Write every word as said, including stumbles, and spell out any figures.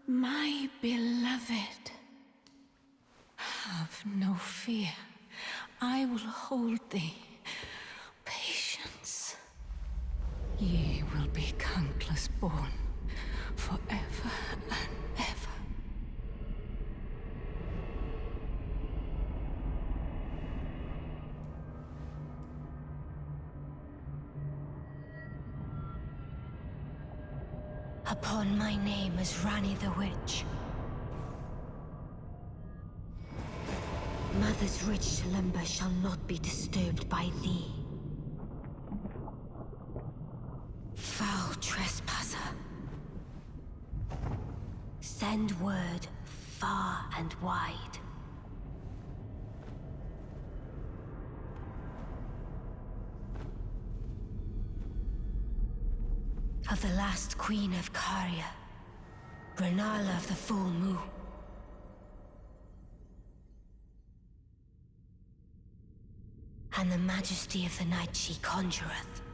My beloved, have no fear. I will hold thee. Patience. Ye will be countless born, forever and ever. Upon my name as Ranni the Witch. Mother's rich slumber shall not be disturbed by thee. Foul trespasser. Send word far and wide. Of the last queen of Caria, Rennala of the Full Moon. And the majesty of the night she conjureth.